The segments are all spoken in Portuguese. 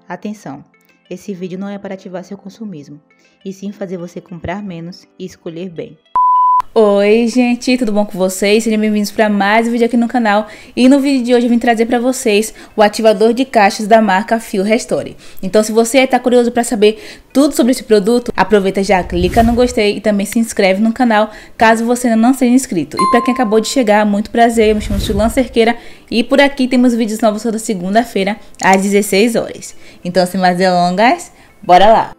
Atenção, esse vídeo não é para ativar seu consumismo, e sim fazer você comprar menos e escolher bem. Oi gente, tudo bom com vocês? Sejam bem-vindos para mais um vídeo aqui no canal. E no vídeo de hoje eu vim trazer para vocês o ativador de cachos da marca Fio Restore. Então se você está curioso para saber tudo sobre esse produto, aproveita já, clica no gostei e também se inscreve no canal caso você ainda não seja inscrito. E para quem acabou de chegar, muito prazer, eu me chamo Sulan Cerqueira e por aqui temos vídeos novos toda segunda-feira às 16 horas. Então sem mais delongas, bora lá!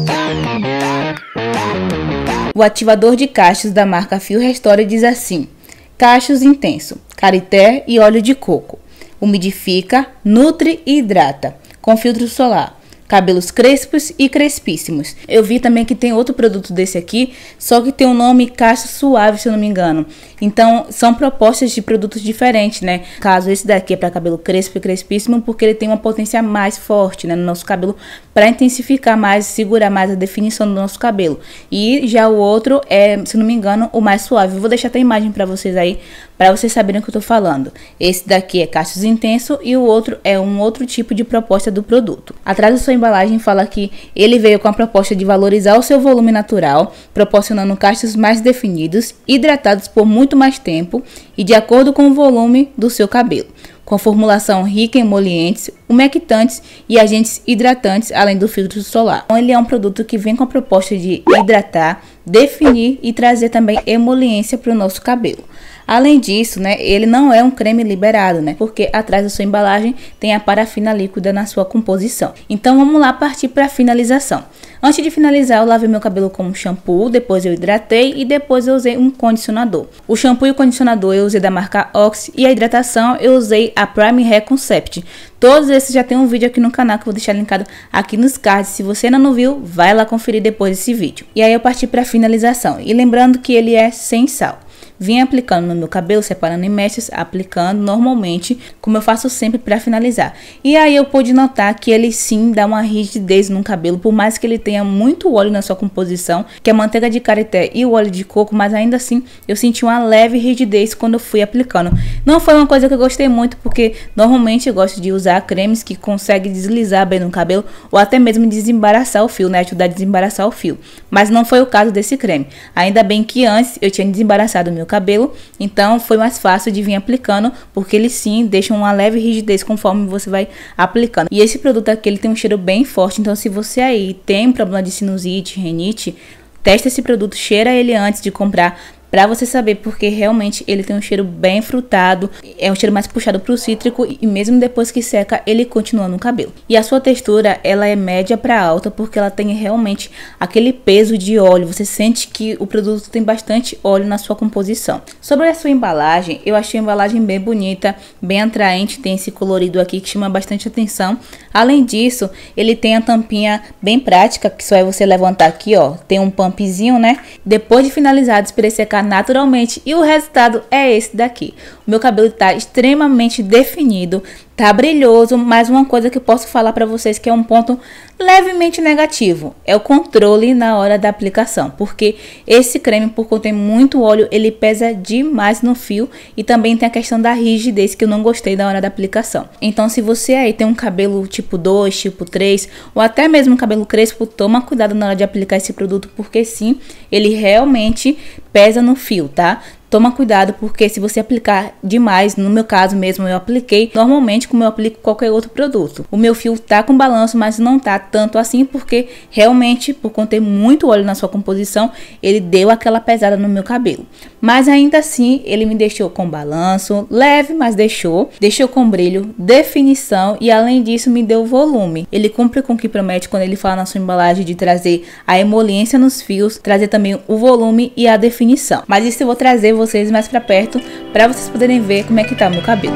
O ativador de cachos da marca Fio Restore diz assim: cachos intenso, karité e óleo de coco, umidifica, nutre e hidrata, com filtro solar, cabelos crespos e crespíssimos. Eu vi também que tem outro produto desse aqui, só que tem o nome Cacho Suave, se eu não me engano. Então, são propostas de produtos diferentes, né? Caso esse daqui é para cabelo crespo e crespíssimo, porque ele tem uma potência mais forte, né, no nosso cabelo, para intensificar mais, segurar mais a definição do nosso cabelo. E já o outro é, se não me engano, o mais suave. Eu vou deixar até a imagem para vocês aí, para vocês saberem o que eu tô falando. Esse daqui é Cachos Intenso e o outro é um outro tipo de proposta do produto. Atrás da sua embalagem fala que ele veio com a proposta de valorizar o seu volume natural, proporcionando cachos mais definidos, hidratados por muito mais tempo e de acordo com o volume do seu cabelo, com formulação rica em emolientes, umectantes e agentes hidratantes, além do filtro solar. Então, ele é um produto que vem com a proposta de hidratar, definir e trazer também emoliência para o nosso cabelo. Além disso, né, ele não é um creme liberado, né, porque atrás da sua embalagem tem a parafina líquida na sua composição. Então vamos lá partir para a finalização. Antes de finalizar, eu lavei meu cabelo com um shampoo, depois eu hidratei e depois eu usei um condicionador. O shampoo e o condicionador eu usei da marca Oxy e a hidratação eu usei a Prime Hair Concept. Todos esses já tem um vídeo aqui no canal que eu vou deixar linkado aqui nos cards. Se você ainda não viu, vai lá conferir depois desse vídeo. E aí eu parti para a finalização. E lembrando que ele é sem sal. Vim aplicando no meu cabelo, separando em mechas, aplicando normalmente, como eu faço sempre para finalizar. E aí eu pude notar que ele sim dá uma rigidez no cabelo, por mais que ele tenha muito óleo na sua composição, que é a manteiga de karité e o óleo de coco, mas ainda assim eu senti uma leve rigidez quando eu fui aplicando. Não foi uma coisa que eu gostei muito, porque normalmente eu gosto de usar cremes que conseguem deslizar bem no cabelo, ou até mesmo desembaraçar o fio, né, ajudar a desembaraçar o fio. Mas não foi o caso desse creme. Ainda bem que antes eu tinha desembaraçado o meu cabelo, então foi mais fácil de vir aplicando, porque ele sim deixa uma leve rigidez conforme você vai aplicando. E esse produto aqui, ele tem um cheiro bem forte, então se você aí tem problema de sinusite, rinite, testa esse produto, cheira ele antes de comprar, pra você saber, porque realmente ele tem um cheiro bem frutado, é um cheiro mais puxado pro cítrico e mesmo depois que seca, ele continua no cabelo. E a sua textura, ela é média para alta, porque ela tem realmente aquele peso de óleo, você sente que o produto tem bastante óleo na sua composição. Sobre a sua embalagem, eu achei a embalagem bem bonita, bem atraente, tem esse colorido aqui que chama bastante atenção. Além disso, ele tem a tampinha bem prática, que só é você levantar aqui, ó, tem um pumpzinho, né? Depois de finalizado, esperei secar naturalmente e o resultado é esse daqui. O meu cabelo está extremamente definido, tá brilhoso, mas uma coisa que eu posso falar para vocês que é um ponto levemente negativo é o controle na hora da aplicação, porque esse creme, por conter muito óleo, ele pesa demais no fio e também tem a questão da rigidez que eu não gostei da hora da aplicação. Então se você aí tem um cabelo tipo 2, tipo 3 ou até mesmo um cabelo crespo, toma cuidado na hora de aplicar esse produto, porque sim, ele realmente pesa no fio, tá? Toma cuidado, porque se você aplicar demais, no meu caso mesmo, eu apliquei normalmente como eu aplico qualquer outro produto. O meu fio tá com balanço, mas não tá tanto assim, porque realmente, por conter muito óleo na sua composição, ele deu aquela pesada no meu cabelo. Mas ainda assim, ele me deixou com balanço, leve, mas deixou com brilho, definição e além disso me deu volume. Ele cumpre com o que promete quando ele fala na sua embalagem de trazer a emoliência nos fios, trazer também o volume e a definição. Mas isso eu vou trazer vocês mais pra perto, para vocês poderem ver como é que tá o meu cabelo.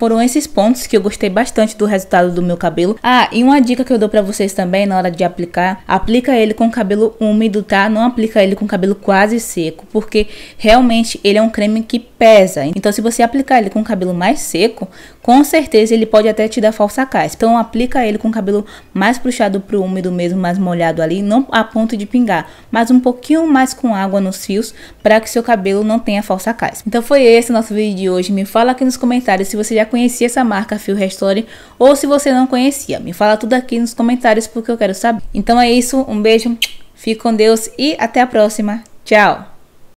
foram esses pontos que eu gostei bastante do resultado do meu cabelo. Ah, e uma dica que eu dou pra vocês também na hora de aplicar: aplica ele com cabelo úmido, tá? Não aplica ele com cabelo quase seco, porque realmente ele é um creme que pesa. Então se você aplicar ele com cabelo mais seco, com certeza ele pode até te dar falsa caspa. Então aplica ele com cabelo mais puxado pro úmido mesmo, mais molhado ali, não a ponto de pingar, mas um pouquinho mais com água nos fios, para que seu cabelo não tenha falsa caspa. Então foi esse o nosso vídeo de hoje. Me fala aqui nos comentários se você já conhecia essa marca Fio Restore ou se você não conhecia. Me fala tudo aqui nos comentários porque eu quero saber. Então é isso, um beijo, fique com Deus e até a próxima. Tchau!